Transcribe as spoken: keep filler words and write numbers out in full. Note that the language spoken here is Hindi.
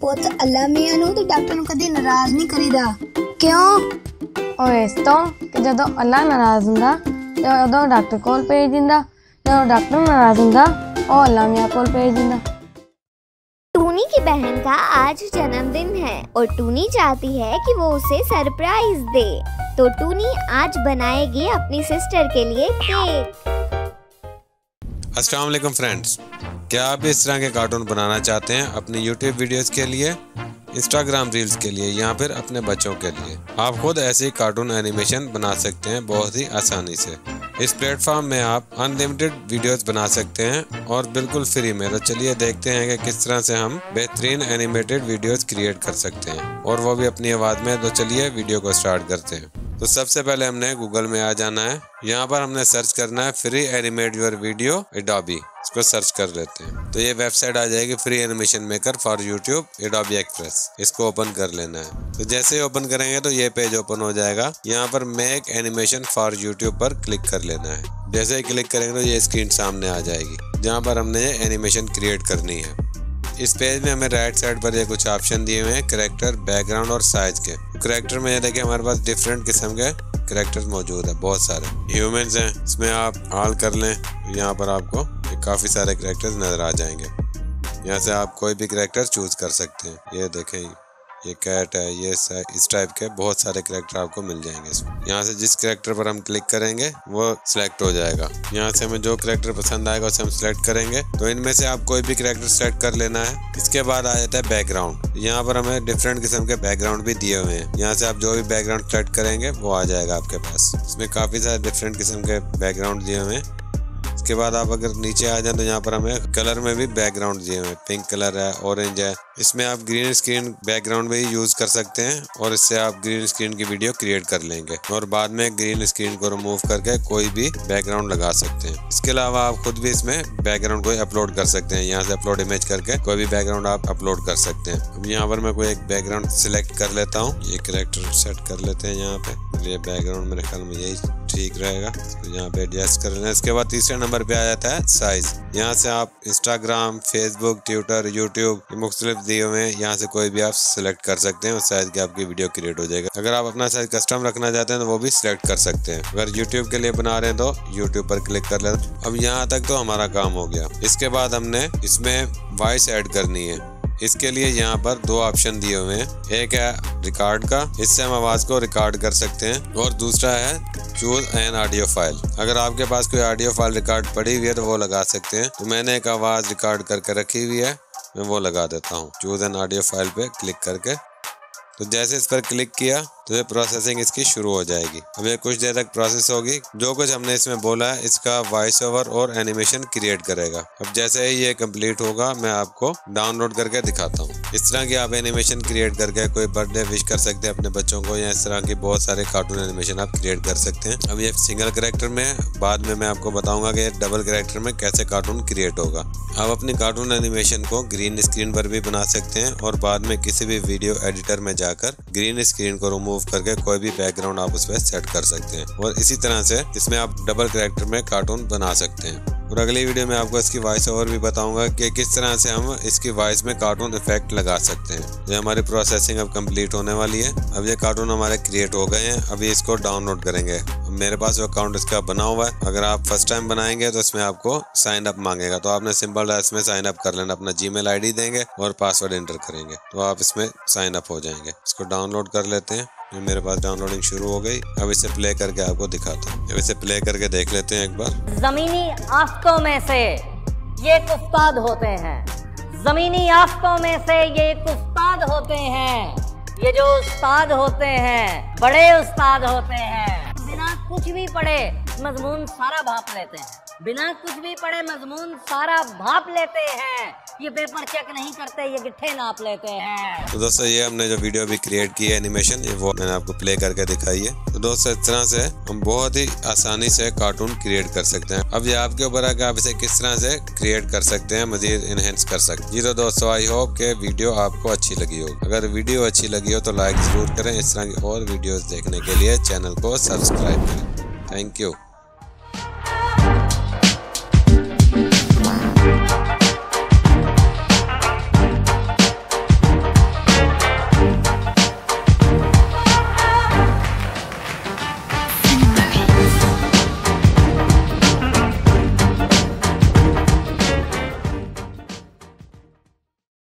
पुत अल्लाह मियां नूं ते डॉक्टर नूं कदी नाराज नहीं करीदा। क्यों? ओ इस तो कि जदों अल्लाह नाराज हुंदा ते उदों डॉक्टर कोल भेज दिंदा, जदों डॉक्टर नाराज हुंदा ओ अल्लाह मियां कोल भेज दिंदा। टूनी की बहन का आज जन्मदिन है और टूनी चाहती है कि वो उसे सरप्राइज दे, तो टूनी आज बनाएगी अपनी सिस्टर के लिए केक। अस्सलाम वालेकुम फ्रेंड्स, क्या आप इस तरह के कार्टून बनाना चाहते हैं अपनी यूट्यूब वीडियोस के लिए, इंस्टाग्राम रील्स के लिए या फिर अपने बच्चों के लिए? आप खुद ऐसे कार्टून एनिमेशन बना सकते हैं बहुत ही आसानी से। इस प्लेटफॉर्म में आप अनलिमिटेड वीडियोस बना सकते हैं और बिल्कुल फ्री में। तो चलिए देखते हैं कि किस तरह से हम बेहतरीन एनिमेटेड वीडियोस क्रिएट कर सकते हैं, और वो भी अपनी आवाज़ में। तो चलिए वीडियो को स्टार्ट करते हैं। तो सबसे पहले हमने गूगल में आ जाना है। यहाँ पर हमने सर्च करना है free animate your video Adobe. इसको सर्च कर लेते हैं तो ये वेबसाइट आ जाएगी, free animation maker for YouTube Adobe Express. इसको ओपन कर लेना है। तो जैसे ही ओपन करेंगे तो ये पेज ओपन हो जाएगा। यहाँ पर मेक एनिमेशन फॉर यूट्यूब पर क्लिक कर लेना है। जैसे ही क्लिक करेंगे तो ये स्क्रीन सामने आ जाएगी जहाँ पर हमने ये एनिमेशन क्रिएट करनी है। इस पेज में हमें राइट साइड पर ये कुछ ऑप्शन दिए हुए हैं कैरेक्टर, बैकग्राउंड और साइज के। कैरेक्टर में ये देखिए हमारे पास डिफरेंट किस्म के कैरेक्टर्स मौजूद है, बहुत सारे ह्यूमंस हैं। इसमें आप ऑल कर लें, यहाँ पर आपको काफ़ी सारे कैरेक्टर्स नज़र आ जाएंगे। यहाँ से आप कोई भी कैरेक्टर चूज कर सकते हैं। ये देखें, ये कैट है, ये इस टाइप के बहुत सारे कैरेक्टर आपको मिल जाएंगे इसमें। यहाँ से जिस कैरेक्टर पर हम क्लिक करेंगे वो सिलेक्ट हो जाएगा। यहाँ से हमें जो कैरेक्टर पसंद आएगा उसे हम सिलेक्ट करेंगे। तो इनमें से आप कोई भी कैरेक्टर सेलेक्ट कर लेना है। इसके बाद आ जाता है बैकग्राउंड। यहाँ पर हमें डिफरेंट किस्म के बैकग्राउंड भी दिए हुए हैं। यहाँ से आप जो भी बैकग्राउंड सेलेक्ट करेंगे वो आ जाएगा आपके पास। इसमें काफ़ी सारे डिफरेंट किस्म के बैकग्राउंड दिए हुए हैं। इसके बाद आप अगर नीचे आ जाए तो यहाँ पर हमें कलर में भी बैकग्राउंड दिए हुए हैं। पिंक कलर है, ऑरेंज है। इसमें आप ग्रीन स्क्रीन बैकग्राउंड भी यूज कर सकते हैं और इससे आप ग्रीन स्क्रीन की वीडियो क्रिएट कर लेंगे और बाद में ग्रीन स्क्रीन को रिमूव करके कोई भी बैकग्राउंड लगा सकते हैं। इसके अलावा आप खुद भी इसमें बैकग्राउंड को अपलोड कर सकते हैं। यहाँ से अपलोड इमेज करके कोई भी बैकग्राउंड आप अपलोड कर सकते हैं। अब यहाँ पर मैं कोई एक बैकग्राउंड सिलेक्ट कर लेता हूँ। ये कैरेक्टर सेट कर लेते हैं यहाँ पे। ये बैकग्राउंड मेरे ख्याल में यही ठीक रहेगा, तो यहाँ पे एडजस्ट कर लेना। इसके बाद तीसरे नंबर पे आ जाता है साइज। यहाँ से आप इंस्टाग्राम, फेसबुक, ट्विटर, यूट्यूब मुख्तलिफ दिए हुए हैं, यहाँ से कोई भी आप सिलेक्ट कर सकते हैं। उस साइज की आपकी वीडियो क्रिएट हो जाएगा। अगर आप अपना साइज कस्टम रखना चाहते हैं तो वो भी सिलेक्ट कर सकते हैं। अगर यूट्यूब के लिए बना रहे हैं तो यूट्यूब पर क्लिक कर लेते हैं। अब यहाँ तक तो हमारा काम हो गया। इसके बाद हमने इसमें वॉइस ऐड करनी है। इसके लिए यहाँ पर दो ऑप्शन दिए हुए हैं। एक है रिकॉर्ड का, इससे हम आवाज को रिकॉर्ड कर सकते हैं, और दूसरा है चूज एन ऑडियो फाइल। अगर आपके पास कोई ऑडियो फाइल रिकॉर्ड पड़ी हुई है तो वो लगा सकते हैं। तो मैंने एक आवाज रिकॉर्ड करके रखी हुई है, मैं वो लगा देता हूँ। चूज एन ऑडियो फाइल पे क्लिक करके, तो जैसे इस पर क्लिक किया तो ये प्रोसेसिंग इसकी शुरू हो जाएगी। अब ये कुछ देर तक प्रोसेस होगी। जो कुछ हमने इसमें बोला है इसका वॉइस ओवर और एनिमेशन क्रिएट करेगा। अब जैसे ही ये कंप्लीट होगा मैं आपको डाउनलोड करके दिखाता हूँ। इस तरह की आप एनिमेशन क्रिएट करके कोई बर्थडे विश कर सकते हैं अपने बच्चों को, या इस तरह की बहुत सारे कार्टून एनिमेशन आप क्रिएट कर सकते हैं। अब ये सिंगल कैरेक्टर में, बाद में मैं आपको बताऊंगा कि डबल कैरेक्टर में कैसे कार्टून क्रिएट होगा। आप अपनी कार्टून एनिमेशन को ग्रीन स्क्रीन पर भी बना सकते हैं और बाद में किसी भी वीडियो एडिटर में जाकर ग्रीन स्क्रीन को रिमूव करके कोई भी बैकग्राउंड आप उस पर सेट कर सकते हैं। और इसी तरह से इसमें आप डबल कैरेक्टर में कार्टून बना सकते हैं। और अगली वीडियो में आपको इसकी वॉइस ओवर भी बताऊंगा कि किस तरह से हम इसकी वॉइस में कार्टून इफेक्ट लगा सकते हैं। ये हमारी प्रोसेसिंग अब कंप्लीट होने वाली है। अब ये कार्टून हमारे क्रिएट हो गए हैं। अभी इसको डाउनलोड करेंगे। मेरे पास जो अकाउंट इसका बना हुआ है, अगर आप फर्स्ट टाइम बनाएंगे तो इसमें आपको साइन अप मांगेगा, तो आपने सिंपल इसमें साइन अप कर लेना। अपना जीमेल आईडी देंगे और पासवर्ड एंटर करेंगे तो आप इसमें साइन अप हो जाएंगे। इसको डाउनलोड कर लेते हैं। मेरे पास डाउनलोडिंग शुरू हो गई। अब इसे प्ले करके आपको दिखाता हूँ। अब इसे प्ले करके देख लेते हैं एक बार। जमीनी आफ्तों में से ये एक उस्ताद होते हैं। जमीनी आफ्तों में से ये एक उस्ताद होते हैं। ये जो उस्ताद होते हैं बड़े उस्ताद होते हैं। बिना कुछ भी पढ़े मजमून सारा भाप लेते हैं। बिना कुछ भी पढ़े मजमून सारा भाप लेते हैं। ये पेपर चेक नहीं करते, ये गिट्ठे नाप लेते हैं। तो दोस्तों ये हमने जो वीडियो भी क्रिएट की है एनिमेशन, ये वो मैंने आपको प्ले करके दिखाई है। तो दोस्तों इस तरह से हम बहुत ही आसानी से कार्टून क्रिएट कर सकते हैं। अब ये आपके ऊपर है कि आप इसे किस तरह से क्रिएट कर सकते हैं, मजीद इनहेंस कर सकते हैं। जी तो दोस्तों आई होप के वीडियो आपको अच्छी लगी हो। अगर वीडियो अच्छी लगी हो तो लाइक जरूर करें। इस तरह की और वीडियोस देखने के लिए चैनल को सब्सक्राइब करें। Thank you.